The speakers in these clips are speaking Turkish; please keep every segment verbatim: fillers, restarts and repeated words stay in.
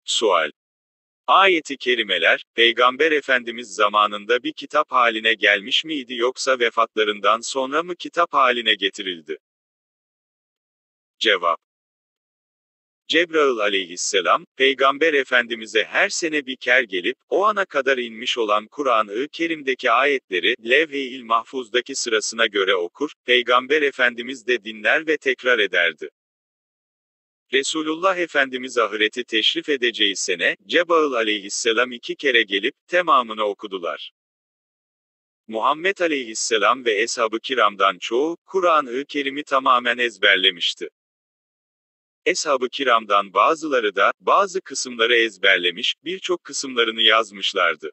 Sual. Ayet-i kerimeler, Peygamber Efendimiz zamanında bir kitap haline gelmiş miydi yoksa vefatlarından sonra mı kitap haline getirildi? Cevap. Cebrail aleyhisselam, Peygamber Efendimiz'e her sene bir ker gelip, o ana kadar inmiş olan Kur'an-ı Kerim'deki ayetleri, Levh-i Mahfuz'daki sırasına göre okur, Peygamber Efendimiz de dinler ve tekrar ederdi. Resulullah Efendimiz ahireti teşrif edeceği sene, Cebrail aleyhisselam iki kere gelip, tamamını okudular. Muhammed aleyhisselam ve eshab-ı kiramdan çoğu, Kur'an-ı Kerim'i tamamen ezberlemişti. Eshab-ı kiramdan bazıları da, bazı kısımları ezberlemiş, birçok kısımlarını yazmışlardı.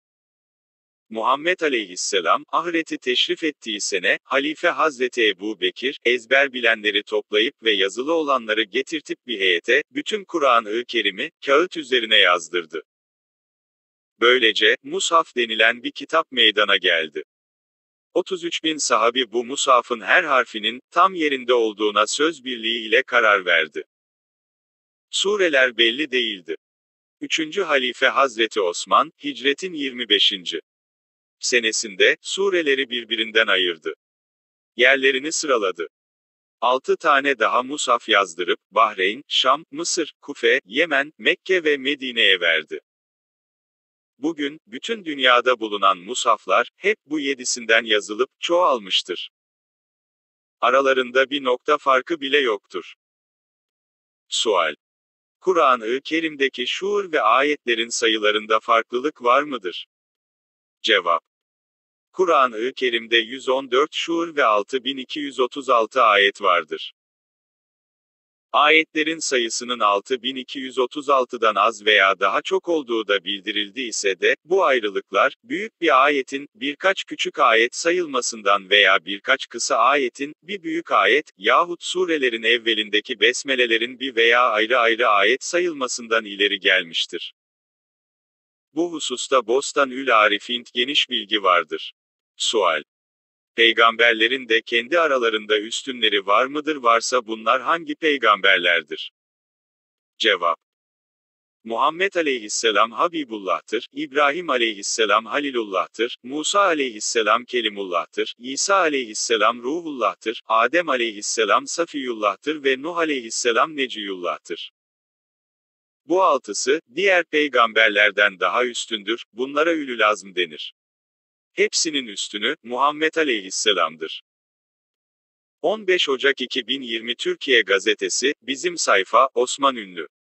Muhammed aleyhisselam, ahireti teşrif ettiği sene, Halife Hazreti Ebu Bekir, ezber bilenleri toplayıp ve yazılı olanları getirtip bir heyete, bütün Kur'an-ı Kerim'i, kağıt üzerine yazdırdı. Böylece, Mushaf denilen bir kitap meydana geldi. otuz üç bin sahabi bu mushafın her harfinin, tam yerinde olduğuna söz birliği ile karar verdi. Sureler belli değildi. üçüncü halife Hazreti Osman, hicretin yirmi beşinci senesinde, sureleri birbirinden ayırdı. Yerlerini sıraladı. altı tane daha mushaf yazdırıp, Bahreyn, Şam, Mısır, Kufe, Yemen, Mekke ve Medine'ye verdi. Bugün, bütün dünyada bulunan mushaflar, hep bu yedisinden yazılıp, çoğalmıştır. Aralarında bir nokta farkı bile yoktur. Sual. Kur'an-ı Kerim'deki şuur ve ayetlerin sayılarında farklılık var mıdır? Cevap. Kur'an-ı Kerim'de yüz on dört şuur ve altı bin iki yüz otuz altı ayet vardır. Ayetlerin sayısının altı bin iki yüz otuz altıdan az veya daha çok olduğu da bildirildiyse de, bu ayrılıklar, büyük bir ayetin, birkaç küçük ayet sayılmasından veya birkaç kısa ayetin, bir büyük ayet, yahut surelerin evvelindeki besmelelerin bir veya ayrı ayrı ayet sayılmasından ileri gelmiştir. Bu hususta Bostan-ül Arif'in geniş bilgi vardır. Sual. Peygamberlerin de kendi aralarında üstünleri var mıdır, varsa bunlar hangi peygamberlerdir? Cevap. Muhammed aleyhisselam Habibullah'tır, İbrahim aleyhisselam Halilullah'tır, Musa aleyhisselam Kelimullah'tır, İsa aleyhisselam Ruhullah'tır, Adem aleyhisselam Safiyullah'tır ve Nuh aleyhisselam Neciyullah'tır. Bu altısı, diğer peygamberlerden daha üstündür, bunlara ülül-azm denir. Hepsinin üstünü, Muhammed aleyhisselam'dır. on beş Ocak iki bin yirmi Türkiye Gazetesi, bizim sayfa, Osman Ünlü.